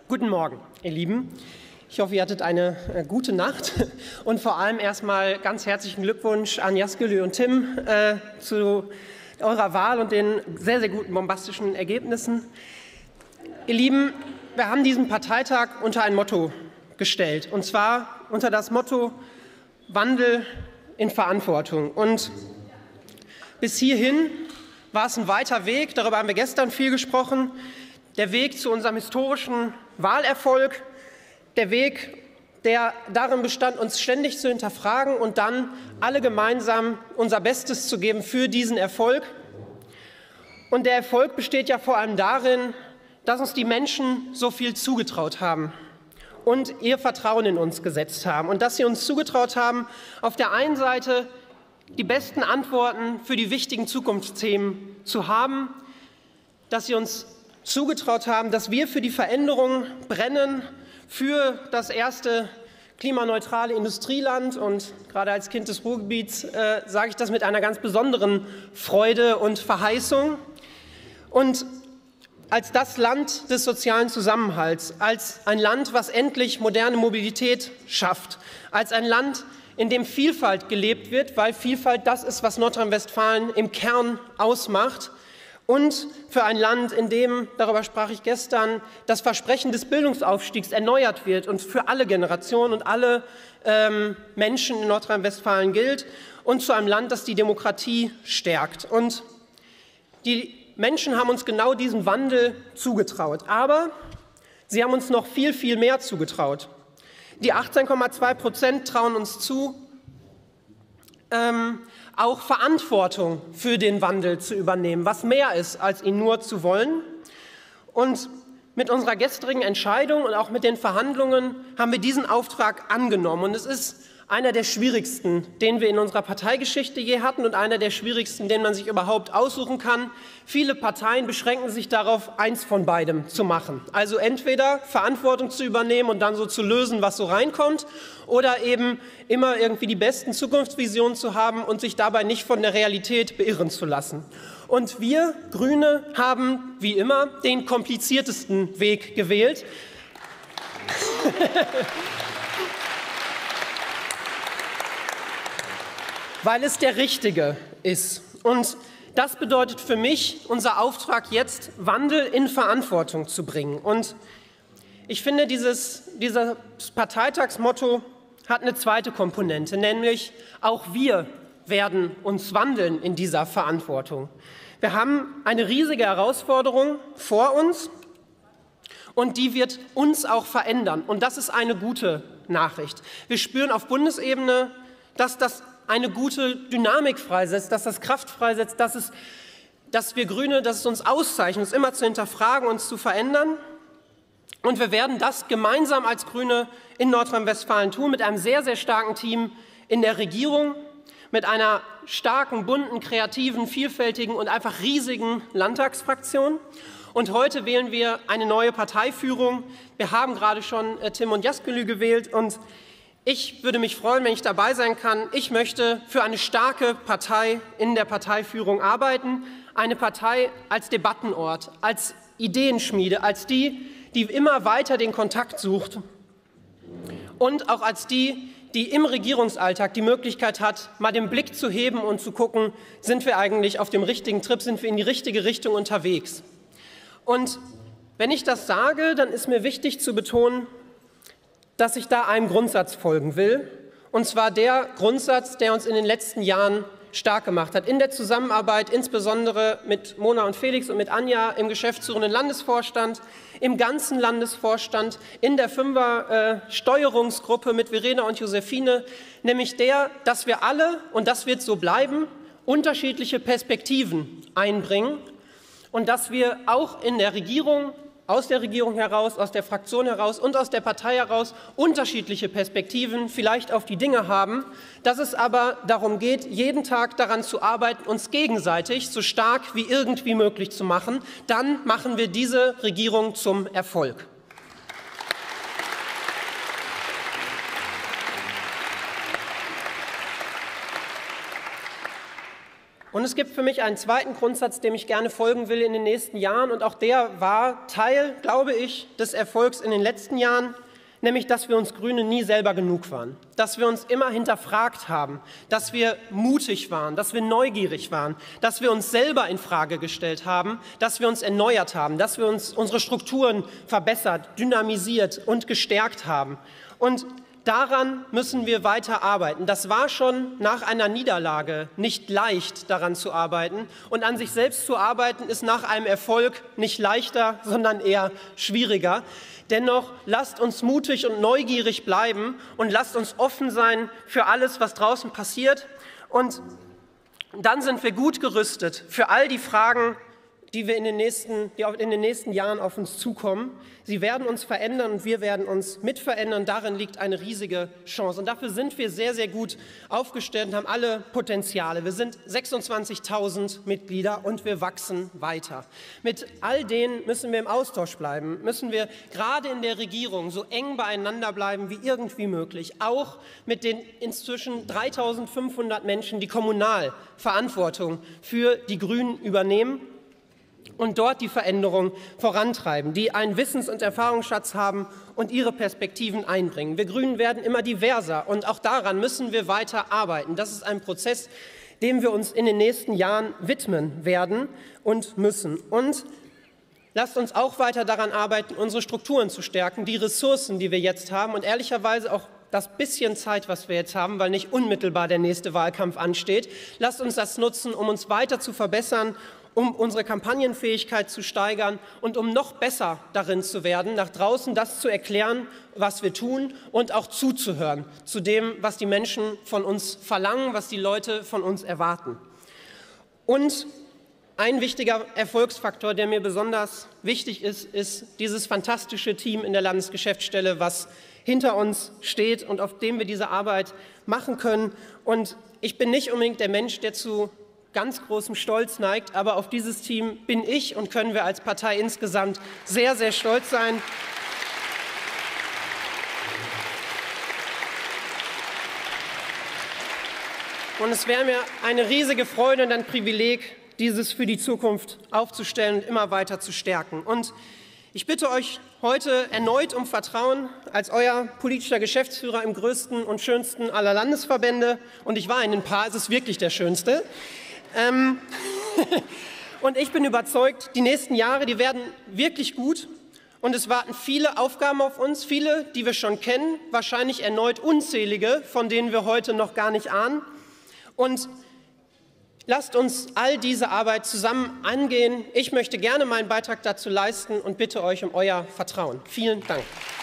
Guten Morgen, ihr Lieben. Ich hoffe, ihr hattet eine gute Nacht und vor allem erstmal ganz herzlichen Glückwunsch an Yazgülü und Tim zu eurer Wahl und den sehr, sehr guten bombastischen Ergebnissen. Ihr Lieben, wir haben diesen Parteitag unter ein Motto gestellt, und zwar unter das Motto Wandel in Verantwortung. Und bis hierhin war es ein weiter Weg, darüber haben wir gestern viel gesprochen, der Weg zu unserem historischen Wahlerfolg, der Weg, der darin bestand, uns ständig zu hinterfragen und dann alle gemeinsam unser Bestes zu geben für diesen Erfolg. Und der Erfolg besteht ja vor allem darin, dass uns die Menschen so viel zugetraut haben und ihr Vertrauen in uns gesetzt haben und dass sie uns zugetraut haben, auf der einen Seite die besten Antworten für die wichtigen Zukunftsthemen zu haben, dass sie uns zugetraut haben, dass wir für die Veränderung brennen, für das erste klimaneutrale Industrieland. Und gerade als Kind des Ruhrgebiets sage ich das mit einer ganz besonderen Freude und Verheißung. Und als das Land des sozialen Zusammenhalts, als ein Land, was endlich moderne Mobilität schafft, als ein Land, in dem Vielfalt gelebt wird, weil Vielfalt das ist, was Nordrhein-Westfalen im Kern ausmacht. Und für ein Land, in dem, darüber sprach ich gestern, das Versprechen des Bildungsaufstiegs erneuert wird und für alle Generationen und alle Menschen in Nordrhein-Westfalen gilt. Und zu einem Land, das die Demokratie stärkt. Und die Menschen haben uns genau diesen Wandel zugetraut. Aber sie haben uns noch viel, viel mehr zugetraut. Die 18,2% trauen uns zu, auch Verantwortung für den Wandel zu übernehmen, was mehr ist, als ihn nur zu wollen. Und mit unserer gestrigen Entscheidung und auch mit den Verhandlungen haben wir diesen Auftrag angenommen. Und es ist einer der schwierigsten, den wir in unserer Parteigeschichte je hatten und einer der schwierigsten, den man sich überhaupt aussuchen kann. Viele Parteien beschränken sich darauf, eins von beidem zu machen. Also entweder Verantwortung zu übernehmen und dann so zu lösen, was so reinkommt, oder eben immer irgendwie die besten Zukunftsvisionen zu haben und sich dabei nicht von der Realität beirren zu lassen. Und wir Grüne haben, wie immer, den kompliziertesten Weg gewählt. Weil es der richtige ist. Und das bedeutet für mich, unser Auftrag jetzt, Wandel in Verantwortung zu bringen. Und ich finde, dieses Parteitagsmotto hat eine zweite Komponente, nämlich auch wir werden uns wandeln in dieser Verantwortung. Wir haben eine riesige Herausforderung vor uns und die wird uns auch verändern. Und das ist eine gute Nachricht. Wir spüren auf Bundesebene, dass das eine gute Dynamik freisetzt, dass das Kraft freisetzt, dass wir Grüne, dass es uns auszeichnet, uns immer zu hinterfragen, uns zu verändern. Und wir werden das gemeinsam als Grüne in Nordrhein-Westfalen tun, mit einem sehr, sehr starken Team in der Regierung, mit einer starken, bunten, kreativen, vielfältigen und einfach riesigen Landtagsfraktion. Und heute wählen wir eine neue Parteiführung. Wir haben gerade schon Tim und Yazgülü gewählt und ich würde mich freuen, wenn ich dabei sein kann. Ich möchte für eine starke Partei in der Parteiführung arbeiten. Eine Partei als Debattenort, als Ideenschmiede, als die immer weiter den Kontakt sucht. Und auch als die im Regierungsalltag die Möglichkeit hat, mal den Blick zu heben und zu gucken, sind wir eigentlich auf dem richtigen Trip, sind wir in die richtige Richtung unterwegs. Und wenn ich das sage, dann ist mir wichtig zu betonen, dass ich da einem Grundsatz folgen will, und zwar der Grundsatz, der uns in den letzten Jahren stark gemacht hat. In der Zusammenarbeit, insbesondere mit Mona und Felix und mit Anja im geschäftsführenden Landesvorstand, im ganzen Landesvorstand, in der Fünfer-Steuerungsgruppe mit Verena und Josephine, nämlich der, dass wir alle, und das wird so bleiben, unterschiedliche Perspektiven einbringen und dass wir auch in der Regierung, aus der Regierung heraus, aus der Fraktion heraus und aus der Partei heraus unterschiedliche Perspektiven vielleicht auf die Dinge haben, dass es aber darum geht, jeden Tag daran zu arbeiten, uns gegenseitig so stark wie irgendwie möglich zu machen. Dann machen wir diese Regierung zum Erfolg. Und es gibt für mich einen zweiten Grundsatz, dem ich gerne folgen will in den nächsten Jahren. Und auch der war Teil, glaube ich, des Erfolgs in den letzten Jahren, nämlich, dass wir uns Grüne nie selber genug waren. Dass wir uns immer hinterfragt haben, dass wir mutig waren, dass wir neugierig waren, dass wir uns selber in Frage gestellt haben, dass wir uns erneuert haben, dass wir uns unsere Strukturen verbessert, dynamisiert und gestärkt haben. Und daran müssen wir weiter arbeiten. Das war schon nach einer Niederlage nicht leicht, daran zu arbeiten. Und an sich selbst zu arbeiten, ist nach einem Erfolg nicht leichter, sondern eher schwieriger. Dennoch lasst uns mutig und neugierig bleiben und lasst uns offen sein für alles, was draußen passiert. Und dann sind wir gut gerüstet für all die Fragen, die in den nächsten Jahren auf uns zukommen. Sie werden uns verändern und wir werden uns mit verändern. Darin liegt eine riesige Chance. Und dafür sind wir sehr, sehr gut aufgestellt und haben alle Potenziale. Wir sind 26.000 Mitglieder und wir wachsen weiter. Mit all denen müssen wir im Austausch bleiben, müssen wir gerade in der Regierung so eng beieinander bleiben wie irgendwie möglich. Auch mit den inzwischen 3.500 Menschen, die kommunal Verantwortung für die Grünen übernehmen und dort die Veränderung vorantreiben, die einen Wissens- und Erfahrungsschatz haben und ihre Perspektiven einbringen. Wir Grünen werden immer diverser und auch daran müssen wir weiter arbeiten. Das ist ein Prozess, dem wir uns in den nächsten Jahren widmen werden und müssen. Und lasst uns auch weiter daran arbeiten, unsere Strukturen zu stärken, die Ressourcen, die wir jetzt haben und ehrlicherweise auch das bisschen Zeit, was wir jetzt haben, weil nicht unmittelbar der nächste Wahlkampf ansteht. Lasst uns das nutzen, um uns weiter zu verbessern, um unsere Kampagnenfähigkeit zu steigern und um noch besser darin zu werden, nach draußen das zu erklären, was wir tun und auch zuzuhören zu dem, was die Menschen von uns verlangen, was die Leute von uns erwarten. Und ein wichtiger Erfolgsfaktor, der mir besonders wichtig ist, ist dieses fantastische Team in der Landesgeschäftsstelle, was hinter uns steht und auf dem wir diese Arbeit machen können. Und ich bin nicht unbedingt der Mensch, der zu ganz großem Stolz neigt, aber auf dieses Team bin ich und können wir als Partei insgesamt sehr, sehr stolz sein. Und es wäre mir eine riesige Freude und ein Privileg, dieses für die Zukunft aufzustellen und immer weiter zu stärken. Und ich bitte euch heute erneut um Vertrauen als euer politischer Geschäftsführer im größten und schönsten aller Landesverbände. Und ich war in ein paar, es ist wirklich der schönste. Und ich bin überzeugt, die nächsten Jahre, die werden wirklich gut und es warten viele Aufgaben auf uns, viele, die wir schon kennen, wahrscheinlich erneut unzählige, von denen wir heute noch gar nicht ahnen. Und lasst uns all diese Arbeit zusammen angehen. Ich möchte gerne meinen Beitrag dazu leisten und bitte euch um euer Vertrauen. Vielen Dank.